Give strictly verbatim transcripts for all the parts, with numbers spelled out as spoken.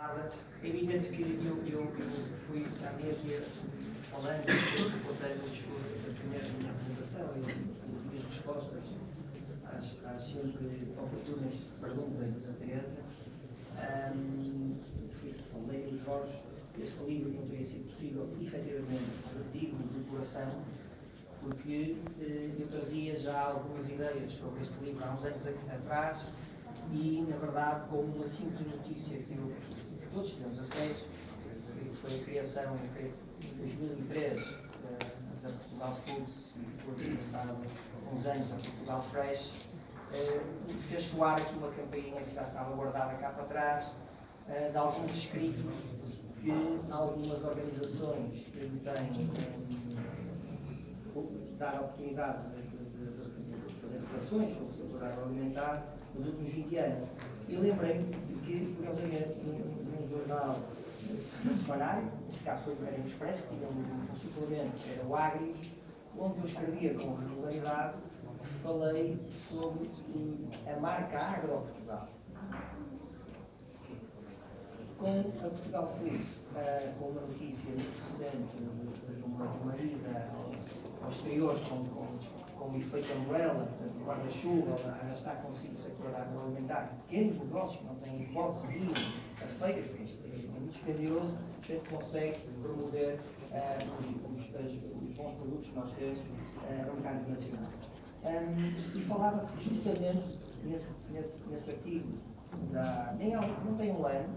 É evidente que eu, eu, eu fui também aqui falando, contei no discurso da primeira minha apresentação e as respostas às, às sempre oportunas perguntas da Teresa. Um, falei do Jorge, este livro não teria sido possível, efetivamente, digo do coração, porque eh, eu trazia já algumas ideias sobre este livro há uns anos atrás e, na verdade, com uma simples notícia que eu todos tivemos acesso, que foi a criação em dois mil e três da Portugal Foods e depois passado uns anos a Portugal Fresh, fez soar aqui uma campainha que já estava guardada cá para trás, de alguns escritos que algumas organizações têm dar a oportunidade de, de, de, de fazer reflexões sobre o setor agroalimentar nos últimos vinte anos. E lembrei-me que, curiosamente, num jornal semanário, neste caso foi o Diário Expresso, que tinha um, um suplemento que era o Agrios, onde eu escrevia com regularidade, falei sobre a marca Agro-Portugal. Com a Portugal Foods, uh, com uma notícia muito recente de uma marisa ao, ao exterior, com, com, com o efeito umbrella, o guarda-chuva, a arrastar consigo o setor agroalimentar, pequenos negócios que não têm hipótese de ir a feiras, porque isto é muito dispendioso, a gente consegue promover uh, os, os, as, os bons produtos que nós temos uh, no mercado internacional. Um, e falava-se justamente nesse, nesse, nesse artigo, da, nem há, não tem um ano,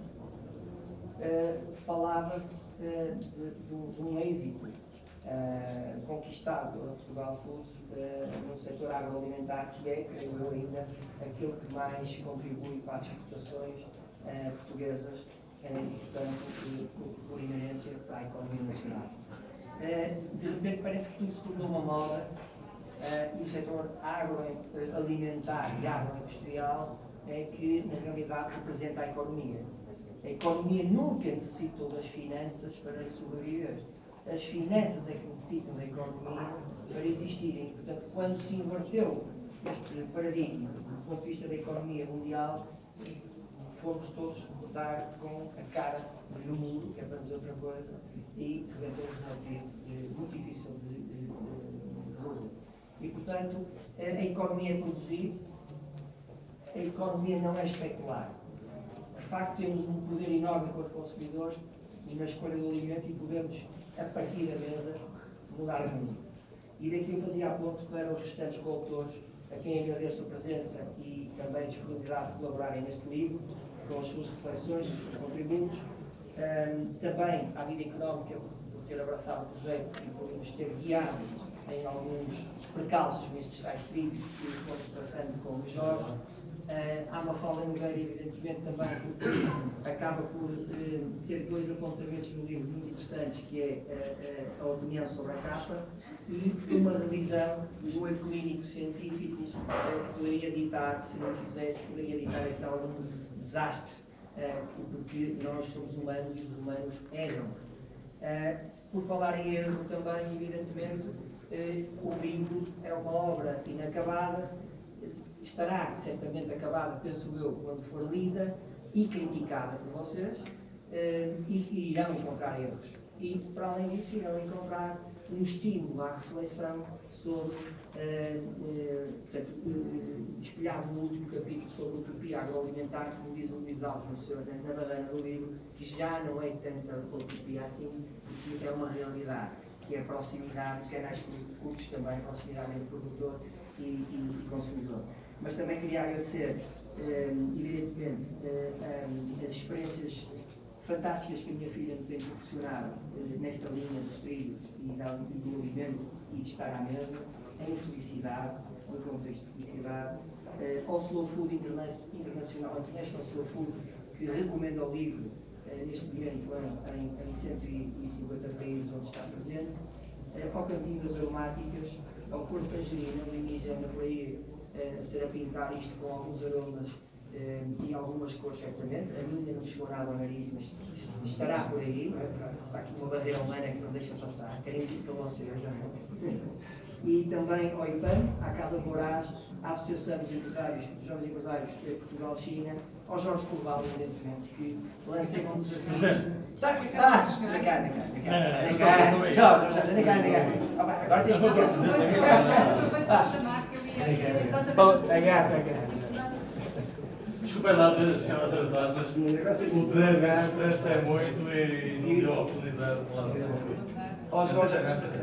uh, falava-se uh, de, de, de um êxito uh, conquistado pela Portugal Foods uh, no setor agroalimentar, que é, creio eu ainda, aquele que mais contribui para as exportações uh, portuguesas uh, e, portanto, por, por inerência para a economia nacional. Uh, de repente parece que tudo se tornou uma moda. Uh, e o setor agroalimentar e agroindustrial é que, na realidade, representa a economia. A economia nunca necessitou das finanças para sobreviver. As finanças é que necessitam da economia para existirem. Portanto, quando se inverteu este paradigma do ponto de vista da economia mundial, fomos todos dar com a cara no muro, que é para dizer outra coisa, e rebentamos uma crise muito difícil de, de, de resolver. E, portanto, a economia é produzir, a economia não é especular. De facto, temos um poder enorme enquanto consumidores e na escolha do alimento e podemos, a partir da mesa, mudar o mundo. E daqui eu fazia aponto para os restantes coautores, a quem agradeço a presença e também a disponibilidade de colaborarem neste livro, com as suas reflexões e os seus contributos. Um, também à vida económica, por ter abraçado o projeto e por nos ter guiado em alguns percalços nestes tais trilhos que fomos passando com o Jorge. Uh, há uma Mafalda Nogueira, evidentemente, também porque acaba por uh, ter dois apontamentos no livro muito interessantes, que é uh, uh, a opinião sobre a capa e uma revisão do económico científico uh, que poderia ditar, se não o fizesse, poderia ditar aqui algum desastre, uh, porque nós somos humanos e os humanos erram. Uh, por falar em erro também, evidentemente, uh, o livro é uma obra inacabada, estará certamente acabada, penso eu, quando for lida e criticada por vocês, uh, e, e irão encontrar erros. E, para além disso, irão encontrar um estímulo à reflexão sobre, uh, uh, portanto, uh, espelhado no último capítulo sobre a utopia agroalimentar, como diz o Luís Alves no seu, na badana do livro, que já não é tanta utopia assim, que é uma realidade, que é a proximidade, canais curtos também, a proximidade entre produtor e, e, e consumidor. Mas também queria agradecer, eh, evidentemente, eh, as experiências fantásticas que a minha filha me tem proporcionado eh, nesta linha dos trilhos e, da, e do alimento e de estar à mesa, em felicidade, no contexto de felicidade, eh, ao Slow Food Internacional, International Slow Food, que recomenda o livro eh, neste primeiro ano em, em cento e cinquenta países onde está presente, eh, ao Cantinho das Aromáticas, ao Corpo Tangerina, o Inês anda por aí a ser a pintar isto com alguns aromas eh, e algumas cores, certamente. A minha não chegou nada ao nariz, mas estará por aí. Está aqui uma barreira humana que não deixa passar. Querem ir para vocês, já não? E também ao I P A M, à Casa Moraes, à Associação dos Empresários, dos Jovens Empresários de Portugal-China ao Jorge Corval, evidentemente, que lancei um desafio. Está, está, nem cá, nem cá, nem cá, nem cá, Jorge, Jorge, nem cá, nem cá. Agora tens que ir. Chamar que eu ia exatamente Desculpa lá ter chama atrasado, mas o trânsito é muito e não deu a oportunidade de falar. Ó Jorge,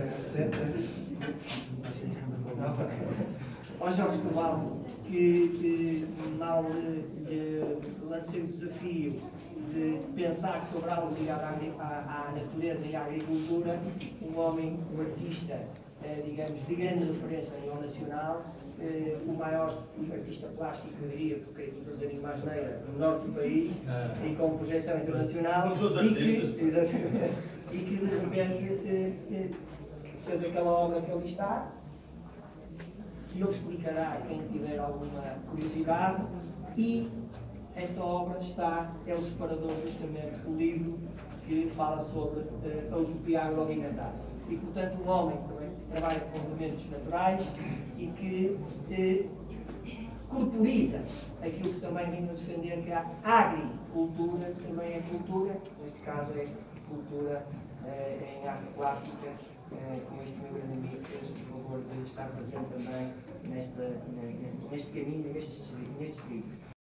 ó Jorge Corval, que, que mal eh, lancei o desafio de pensar sobre algo ligado à, à, à natureza e à agricultura, um homem, um artista, eh, digamos, de grande referência a nível nacional, eh, o maior artista plástico, eu diria, porque aqui estou a dizer mais neira, no norte do país, ah. e com projeção internacional, e que, exatamente, e que de repente eh, eh, fez aquela obra que ali está. E ele explicará a quem tiver alguma curiosidade, e essa obra está, é o separador justamente, o livro que fala sobre uh, a utopia agroalimentar. E portanto um homem que trabalha com elementos naturais e que uh, corporiza aquilo que também vimos a defender, que é a agricultura, que também é cultura, neste caso é cultura uh, em arte plástica, Uh, com este meu grande amigo fez o favor de estar presente também nesta, neste caminho, nestes, nestes livros.